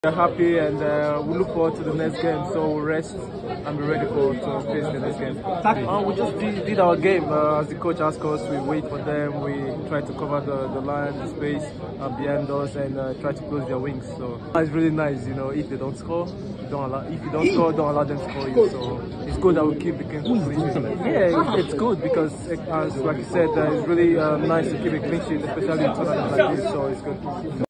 We're happy and we look forward to the next game, so we'll rest and be ready to face the next game. We just did our game as the coach asked us. We wait for them, we try to cover the line, the space behind us, and try to close their wings. So it's really nice, you know, if they don't score, if you don't score, don't allow them to score you. So it's good that we keep the clean sheet. Yeah, it's good because, as like you said, it's really nice to keep a clean sheet, especially in tournaments like this. So it's good.